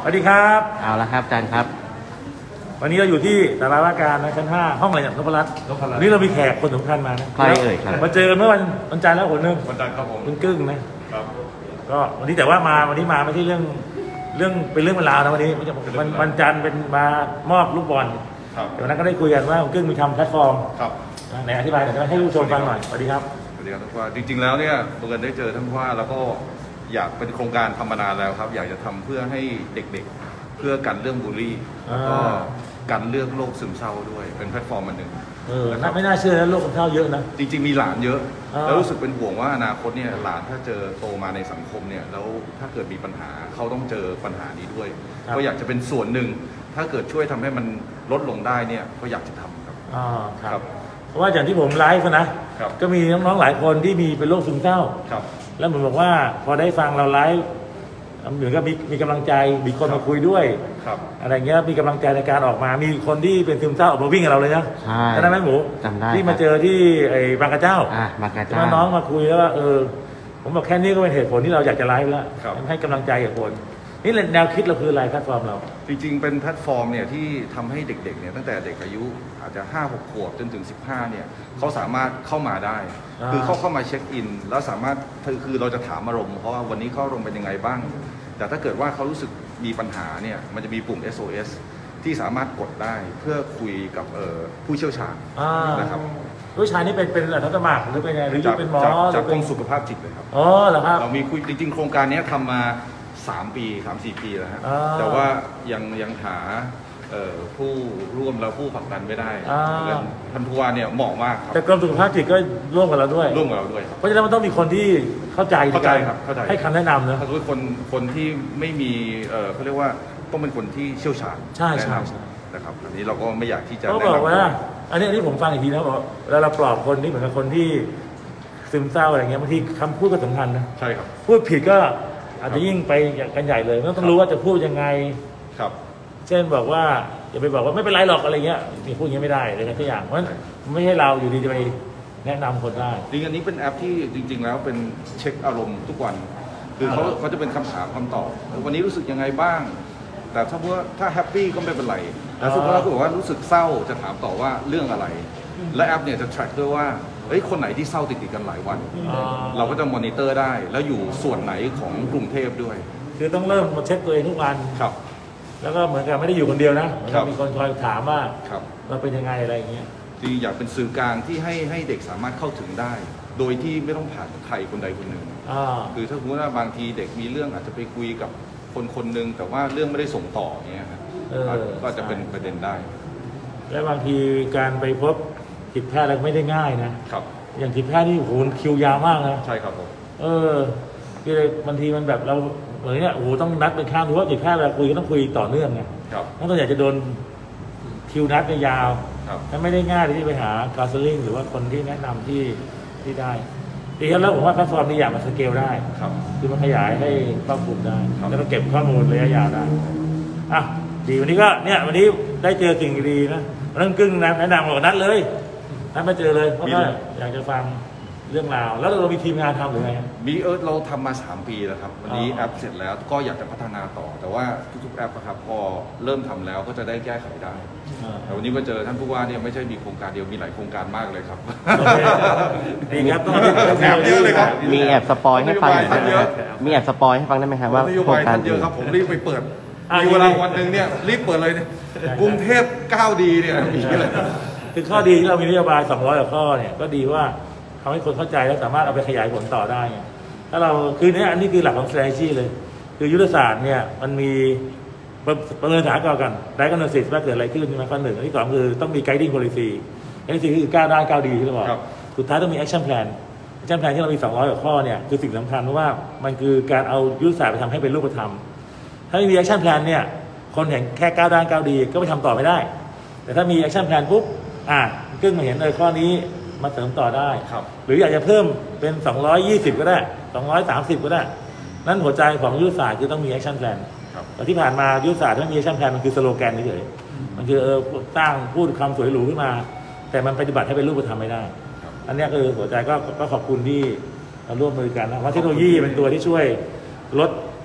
สวัสดีครับเอาละครับอาจารย์ครับวันนี้เราอยู่ที่ศาลาว่าการนะชั้น5ห้องอะไรเนี่ยนพรัตน์นี่เรามีแขกคนสำคัญมานะใครเอ่ยครับมาเจอกันเมื่อวันจันทร์แล้วคนนึงวันจันทร์ครับผมคุณกึ้งนะครับก็วันนี้แต่ว่าวันนี้มาไม่ใช่เรื่องเป็นเรื่องเวลานะวันนี้วันจันทร์เป็นมามอบลูกบอลเดี๋ยวนั้นก็ได้คุยกันว่าคุณกึ้งมีทำแพลตฟอร์มไหนอธิบายหน่อยให้ผู้ชมฟังหน่อยสวัสดีครับสวัสดีครับท่านผู้ว่าจริงๆแล้วเนี่ยบังเอิญได้เจอท่านผู้ว่าแล้วก็อยากเป็นโครงการทำมานานแล้วครับอยากจะทำเพื่อให้เด็กๆเพื่อกันเรื่องบูลลี่แล้วก็กันเรื่องโรคซึมเศร้าด้วยเป็นแพลตฟอร์มอันหนึ่งไม่น่าเชื่อนะโรคซึมเศร้าเยอะนะจริงๆมีหลานเยอะแล้วรู้สึกเป็นห่วงว่าอนาคตเนี่ยหลานถ้าเจอโตมาในสังคมเนี่ยแล้วถ้าเกิดมีปัญหาเขาต้องเจอปัญหานี้ด้วยก็อยากจะเป็นส่วนหนึ่งถ้าเกิดช่วยทำให้มันลดลงได้เนี่ยก็อยากจะทำครับครับเพราะว่าอย่างที่ผมไลฟ์นะก็มีน้องๆหลายคนที่มีเป็นโรคซึมเศร้าแล้วเหมือนบอกว่าพอได้ฟังเราไลฟ์เหมือนกับมีกำลังใจมีคนมาคุยด้วยอะไรเงี้ยมีกำลังใจในการออกมามีคนที่เป็นซึมเศร้าออกมาวิ่งกับเราเลยนะใช่ไหมหมูที่มาเจอที่ไอ้บางกระเจ้าน้องมาคุยแล้วว่าผมบอกแค่นี้ก็เป็นเหตุผลที่เราอยากจะไลฟ์แล้วให้กำลังใจกับคนนี่แนวคิดเราคืออะไรแพลตฟอร์มเราจริงๆเป็นแพลตฟอร์มเนี่ยที่ทำให้เด็กๆเนี่ยตั้งแต่เด็กอายุอาจจะ5-6 ขวบจนถึง15เนี่ยเขาสามารถเข้ามาได้คือเข้ามาเช็คอินแล้วสามารถคือเราจะถามอารมณ์เพราะว่าวันนี้เขาอารมณ์เป็นยังไงบ้างแต่ถ้าเกิดว่าเขารู้สึกมีปัญหาเนี่ยมันจะมีปุ่ม SOS ที่สามารถกดได้เพื่อคุยกับผู้เชี่ยวชาญนะครับผู้ชายนี่เป็นอะไรสมัครหรือเป็นไงหรือเป็นหมอจากกรมสุขภาพจิตเลยครับอ๋อเหรอครับเรามีคุยจริงๆโครงการนี้ทำมา3 ปี 3-4 ปีแล้วฮะแต่ว่ายังหาผู้ร่วมแล้วผู้ผลักดันไม่ได้ท่านผู้ว่าเนี่ยเหมาะมากครับแต่กรมสุขภาพจิตก็ร่วมกับเราด้วยเพราะฉะนั้นมันต้องมีคนที่เข้าใจครับให้คำแนะนำนะถ้าทุกคนที่ไม่มีเขาเรียกว่าต้องเป็นคนที่เชี่ยวชาญใช่นะครับอันนี้เราก็ไม่อยากที่จะเขาบอกว่าอันนี้ผมฟังอีกทีนะบอกเวลาเราปลอบคนนี่เหมือนกับคนที่ซึมเศร้าอะไรเงี้ยบางทีคำพูดก็สำคัญนะใช่ครับพูดผิดก็อาจจะยิ่งไปกันใหญ่เลยต้องรู้ว่าจะพูดยังไงครับเช่นบอกว่าอย่าไปบอกว่าไม่เป็นไรหรอกอะไรเงี้ยมีพูดอย่างนี้ไม่ได้เลยนะทุกอย่างเพราะไม่ใช่เราอยู่ดีจะไปแนะนำคนได้จริงอันนี้เป็นแอปที่จริงๆแล้วเป็นเช็คอารมณ์ทุกวันคือเขาจะเป็นคำถามคำตอบวันนี้รู้สึกยังไงบ้างแต่ถ้าแฮปปี้ก็ไม่เป็นไรแต่สมมติว่ารู้สึกเศร้าจะถามต่อว่าเรื่องอะไรและแอปเนี่ยจะ track ด้วยว่าคนไหนที่เศร้าติดกันหลายวันเราก็จะมอนิเตอร์ได้แล้วอยู่ส่วนไหนของกรุงเทพด้วยคือต้องเริ่มมาเช็คตัวเองทุกวันครับแล้วก็เหมือนกับไม่ได้อยู่คนเดียวนะมีคนคอยถามว่าเราเป็นยังไงอะไรอย่างเงี้ยจริงอยากเป็นสื่อกลางที่ให้เด็กสามารถเข้าถึงได้โดยที่ไม่ต้องผ่านใครคนใดคนหนึ่งคือถ้าสมมติว่าบางทีเด็กมีเรื่องอาจจะไปคุยกับคนหนึ่งแต่ว่าเรื่องไม่ได้ส่งต่อเงี้ยก็จะเป็นประเด็นได้และบางทีการไปพบจิตแพทย์อะไรไม่ได้ง่ายนะครับอย่างจิตแพทย์นี่โหคิวยาวมากนะใช่ครับผมคือบางทีมันแบบเราเหมือนเนี้ยโอ้โหต้องนัดเป็นข้ามดูว่าจิตแพทย์เวลาคุยก็ต้องคุยต่อเนื่องไงถ้าเราอยากจะโดนคิวนัดยาวถ้าไม่ได้ง่ายที่ไปหาคาสลิ่งหรือว่าคนที่แนะนำที่ได้ดีครับแล้วผมว่าแพลตฟอร์มนี้อยากมาสเกลได้คือมันขยายให้ครอบคลุมได้แล้วก็เก็บข้อมูลระยะยาวได้ดีวันนี้ก็เนี่ยวันนี้ได้เจอสิ่งดีนะเรื่องกึ้งแนะนำกับนัดเลยนัดมาเจอเลยเพราะว่าอยากจะฟังเรื่องราวแล้วเรามีทีมงานทำหรือไงมีเราทำมา3 ปีแล้วครับวันนี้แอปเสร็จแล้วก็อยากจะพัฒนาต่อแต่ว่าทุกๆแอปครับพอเริ่มทำแล้วก็จะได้แก้ไขได้แต่วันนี้มาเจอท่านผู้ว่าเนี่ยไม่ใช่มีโครงการเดียวมีหลายโครงการมากเลยครับดีครับต้องแอบเยอะเลยครับมีแอบสปอยให้ฟังมีแอบสปอยให้ฟังได้ไหมครับว่าโครงการเยอะครับผมรีบไปเปิดมีเวลาวันหนึ่งเนี่ยรีบเปิดเลยกรุงเทพ9 ดีเนี่ยคือข้อดีที่เรามีนโยบาย200 กว่าข้อเนี่ยก็ดีว่าทำให้คนเข้าใจและสามารถเอาไปขยายผลต่อได้ถ้าเราคือเนี่ยอันนี้คือหลักของ strategy เลยคือยุทธศาสตร์เนี่ยมันมีประเมินสถานการณ์กัน diagnosis ว่าเกิดอะไรขึ้นใช่ไหมข้อ 1 อันที่ 2คือต้องมี guiding policy อันที่ 4คือ9 ด้าน 9 ดีที่เราบอกสุดท้ายต้องมี action plan ที่เรามี200 กว่าข้อเนี่ยคือสิ่งสำคัญเพราะว่ามันคือการเอายุทธศาสตร์ไปทำให้เป็นรูปธรรมถ้าไม่มี action plan เนี่ยคนเห็นแค่9 ด้าน 9 ดีก็ไปทำต่อไม่ได้แต่ถ้ามี action plan ปุ๊บกึ้งมาเห็นข้อนี้มาเสริมต่อได้หรืออยากจะเพิ่มเป็น220ก็ได้230ก็ได้นั่นหัวใจของยุทธศาสตร์คือต้องมี action plan แต่ที่ผ่านมายุทธศาสตร์ถ้ามี action plan มันคือสโลแกนเฉยๆมันคือตั้งพูดคำสวยหรูขึ้นมาแต่มันปฏิบัติให้เป็นรูปธรรมไม่ได้อันนี้คือหัวใจก็ขอบคุณที่ร่วมมือกันนะเพราะเทคโนโลยีเป็นตัวที่ช่วยลด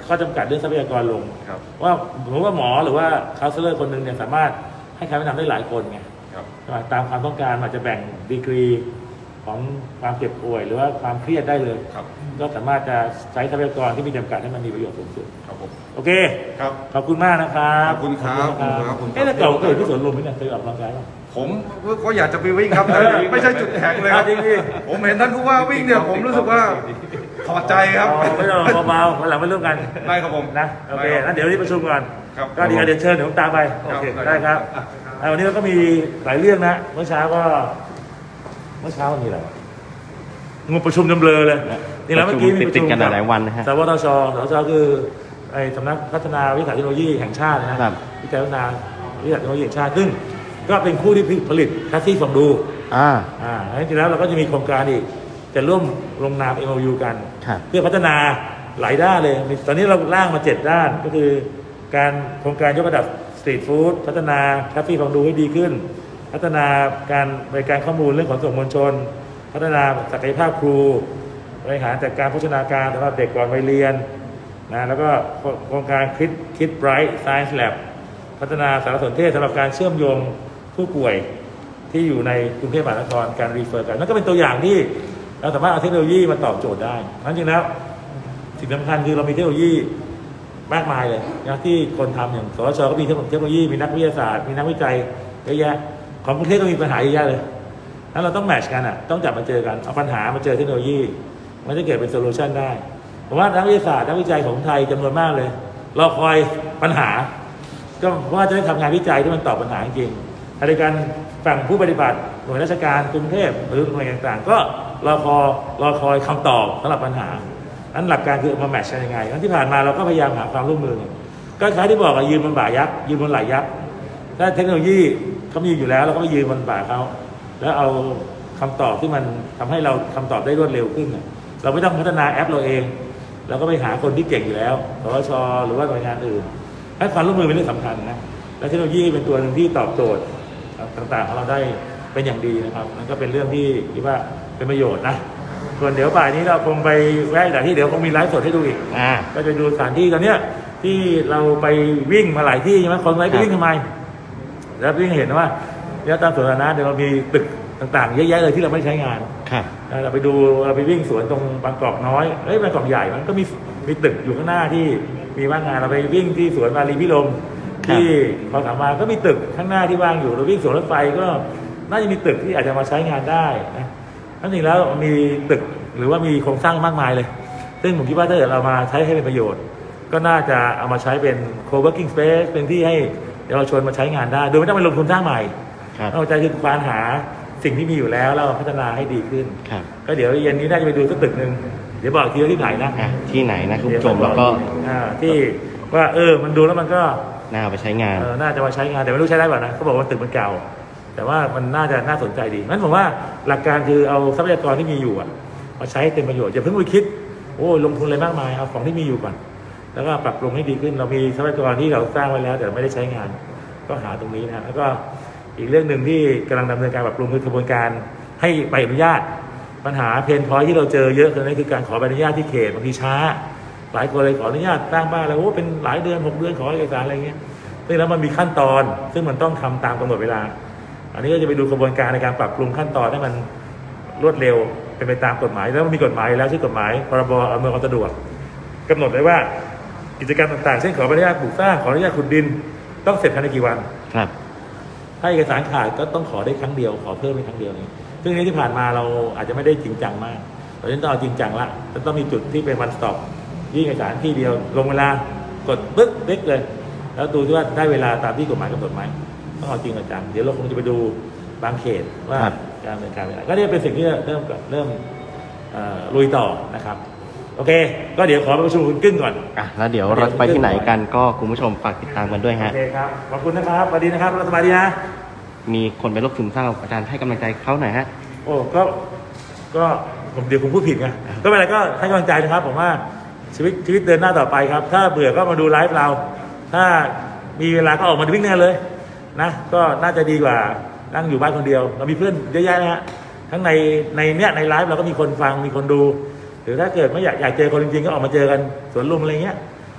ข้อจำกัดเรื่องทรัพยากรลงครับว่าสมมติว่าหมอหรือว่าคาสเตอร์คนหนึ่งเนี่ยสามารถให้คำแนะนำได้หลายคนไงครับตามความต้องการอาจจะแบ่งดีกรีของความเจ็บป่วยหรือว่าความเครียดได้เลยครับก็สามารถจะใช้ทรัพยากรที่มีจำกัดให้มันมีประโยชน์สูงสุดครับผมโอเคครับขอบคุณมากนะครับขอบคุณครับขอบคุณขอบคุณครับแล้วเก่าเคยที่สวนลุมไหมเนี่ยเคยออกกำลังกายป่ะผมก็อยากจะไปวิ่งครับแต่ไม่ใช่จุดแข็งเลยครับจริงดิผมเห็นท่านผู้ว่าวิ่งเนี่ยผมรู้สึกว่าถอดใจครับไม่ต้องเบาๆวันหลังไม่ร่วมกันได้ครับผมนะโอเคงั้นเดี๋ยวรีบประชุมก่อนครับก็ดีเดี๋ยวเชิญเดี๋ยวผมตามไปโอเคได้ครับวันนี้เราก็มีหลายเรื่องนะเมื่อเช้ามีอะไรงบประชุมจำเบลอเลยนี่แล้วเมื่อกี้มีประชุมกันหลายวันนะฮะสวทชคือไอ้สำนักพัฒนาวิทยาเทคโนโลยีแห่งชาตินะครับ วิจัยพัฒนาวิทยาเทคโนโลยีแห่งชาติซึ่งก็เป็นผู้ที่ผลิตแท็กซี่ฟองดูจริงๆแล้วเราก็จะมีโครงการอีกจะร่วมลงนาม MOU กัน เพื่อพัฒนาหลายด้านเลยตอนนี้เราร่างมา7ด้านก็คือการโครงการยกระดับสตรีทฟู้ดพัฒนาแท็กซี่ฟองดูให้ดีขึ้นพัฒนาการบริการข้อมูลเรื่องขนส่งมวลชนพัฒนาศักยภาพครูบริหารจัดการโภชนาการสำหรับเด็กก่อนวัยเรียนนะแล้วก็โครงการคิดไบรท์ไซน์แลบพัฒนาสารสนเทศสำหรับการเชื่อมโยงผู้ป่วยที่อยู่ในกรุงเทพมหานครการรีเฟอร์กันนั่นก็เป็นตัวอย่างที่เราสามารถเอาเทคโนโลยีมาตอบโจทย์ได้ทั้งจริงแล้วสิ่งสำคัญคือเรามีเทคโนโลยีมากมายเลยนะที่คนทำอย่างสวชก็มีเทคโนโลยีมีนักวิทยาศาสตร์มีนักวิจัยเยอะแยะของกรุงเทพก็มีปัญหาเยอะแยะเลยนั้นเราต้องแมทช์กันต้องจับมาเจอกันเอาปัญหามาเจอเทคโนโลยีมันจะเกิดเป็นโซลูชันได้ผมว่านักวิทยาศาสตร์นักวิจัยของไทยจำนวนมากเลยรอคอยปัญหาก็ว่าจะได้ทำงานวิจัยที่มันตอบปัญหาจริงในการฝั่งผู้ปฏิบัติหน่วยราชการกรุงเทพหรือหน่วยต่างๆก็รอคอยคำตอบสำหรับปัญหานั้นหลักการคือมาแมทช์กันยังไงนั้นที่ผ่านมาเราก็พยายามหาความร่วมมือก็คล้ายที่บอกยืนบนบ่ายักษ์ยืนบนไหล่ยักษ์ถ้าเทคโนโลยีเขามีอยู่แล้วเราก็ไปยืนบนบ่าเขาแล้วเอาคำตอบที่มันทำให้เราคำตอบได้รวดเร็วขึ้นเราไม่ต้องพัฒนาแอปเราเองเราก็ไปหาคนที่เก่งอยู่แล้วสวชหรือว่าหน่วยงานอื่นให้ความร่วมมือเป็นเรื่องสำคัญนะและเทคโนโลยีเป็นตัวหนึ่งที่ตอบโจทย์ต่างๆของเราได้เป็นอย่างดีนะครับนั่นก็เป็นเรื่องที่คิดว่าเป็นประโยชน์นะส่วนเดี๋ยวบ่ายนี้เราคงไปแวะแต่ที่เดี๋ยวคงมีไลฟ์สดให้ดูอีกก็จะดูสถานที่ตอนเนี้ยที่เราไปวิ่งมาหลายที่ใช่ไหมคนไปวิ่งทำไมแล้ววิ่งเห็นว่าเนี่ยตามสวนสาธารณะเดี๋ยวเรามีตึกต่างๆเยอะแยะเลยที่เราไม่ใช้งานเราไปดูเราไปวิ่งสวนตรงบางกอกน้อยบางกอกใหญ่มันก็มีตึกอยู่ข้างหน้าที่มีว่างงานเราไปวิ่งที่สวนวารีพิรมที่เขาถามมาก็มีตึกข้างหน้าที่ว่างอยู่เราวิ่งสวนรถไฟก็น่าจะมีตึกที่อาจจะมาใช้งานได้นะทั้งนี้แล้วมีตึกหรือว่ามีโครงสร้างมากมายเลยซึ่งผมคิดว่าถ้าเกิดเรามาใช้ให้เป็นประโยชน์ก็น่าจะเอามาใช้เป็น co-working space เป็นที่ให้เยาวชนมาใช้งานได้โดยไม่ต้องไปลงทุนสร้างใหม่เอาใจคือการหาสิ่งที่มีอยู่แล้วเราพัฒนาให้ดีขึ้นก็เดี๋ยวเย็นนี้น่าจะไปดูสักตึกหนึ่งเดี๋ยวบอกทีว่าที่ไหนนะที่ไหนนะคุณผู้ชมแล้วก็ที่ว่ามันดูแล้วมันก็น่าไปใช้งานน่าจะมาใช้งานแต่ไม่รู้ใช้ได้ป่ะนะเขาบอกว่าตึกมันเก่าแต่ว่ามันน่าสนใจดีงั้นผมว่าหลักการคือเอาทรัพยากรที่มีอยู่มาใช้เป็นประโยชน์อย่าเพิ่งไปคิดลงทุนอะไรมากมายเอาของที่มีอยู่ก่อนแล้วก็ปรับปรุงให้ดีขึ้นเรามีทรัพยากรที่เราสร้างไว้แล้วแต่ไม่ได้ใช้งานก็หาตรงนี้นะแล้วก็อีกเรื่องหนึ่งที่กำลังดำเนินการปรับปรุงคือกระบวนการให้ใบอนุญาตปัญหาเพนพอยท์ที่เราเจอเยอะคือการขอใบอนุญาตที่เขตบางทีช้าหลายคนเลยขออนุญาตสร้างบ้านแล้วเป็นหลายเดือน6 เดือนขอเอกสารอะไรเงี้ยซึ่งแล้วมันมีขั้นตอนซึ่งมันต้องทำตามกำหนดเวลาอันนี้ก็จะไปดูกระบวนการในการปรับปรุงขั้นตอนให้มันรวดเร็วเป็นไปตามกฎหมายแล้วมีกฎหมายแล้วชื่อกฎหมายพรบอำนวยความสะดวกกำหนดไว้ว่ากิจกรรมต่างๆเช่นขอใบอนุญาตปลูกสร้างขออนุญาตขุดดินต้องเสร็จภายในกี่วันถ้าเอกสารขาดก็ต้องขอได้ครั้งเดียวขอเพิ่มเป็นครั้งเดียวนี้ซึ่งนี้ที่ผ่านมาเราอาจจะไม่ได้จริงจังมากตอนนี้ต้องเอาจริงจังละจะต้องมีจุดที่เป็นวันสต็อปยื่นเอกสารที่เดียวลงเวลากดปึ๊กเล็กเลยแล้วดูว่าได้เวลาตามที่กฎหมายกำหนดไหมต้องเอาจริงเอาจังเดี๋ยวเราคงจะไปดูบางเขตว่าการดำเนินการอะไรก็นี่เป็นสิ่งที่เริ่มลุยต่อนะครับโอเคก็เดี๋ยวขอประชุมคุณกึ้งก่อนแล้วเดี๋ยวเราไปที่ไหนกันก็คุณผู้ชมฝากติดตามกันด้วยฮะโอเคครับขอบคุณนะครับสวัสดีนะครับสวัสดีนะมีคนเป็นโรคซึมเศร้าอาจารย์ให้กำลังใจเขาหน่อยฮะก็ผมเดี๋ยวผมพูดผิดไงก็ไม่เป็นไรก็ให้กำลังใจนะครับผมว่าชีวิตเดินหน้าต่อไปครับถ้าเบื่อก็มาดูไลฟ์เราถ้ามีเวลาก็ออกมาวิ่งแน่เลยนะก็น่าจะดีกว่านั่งอยู่บ้านคนเดียวเรามีเพื่อนเยอะแยะนะฮะทั้งในไลฟ์เราก็มีคนฟังมีคนดูหรือถ้าเกิดไม่อยากเจอคนจริงๆก็ออกมาเจอกันสวนลุมอะไรเงี้ย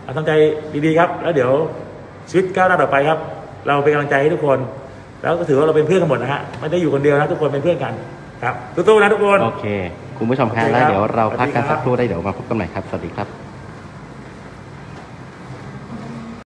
ทำใจดีๆครับแล้วเดี๋ยวชีวิตก้าวหน้าต่อไปครับ เราเป็นกำลังใจให้ทุกคน แล้วก็ถือว่าเราเป็นเพื่อนกันหมดนะฮะไม่ได้อยู่คนเดียวนะทุกคนเป็นเพื่อนกันครับสู้ๆนะทุกคนโอเค คุณผู้ชมครับแล้วเดี๋ยวเราพักกันสักครู่ได้เดี๋ยวมาพบกันใหม่ครับ สวัสดีครับ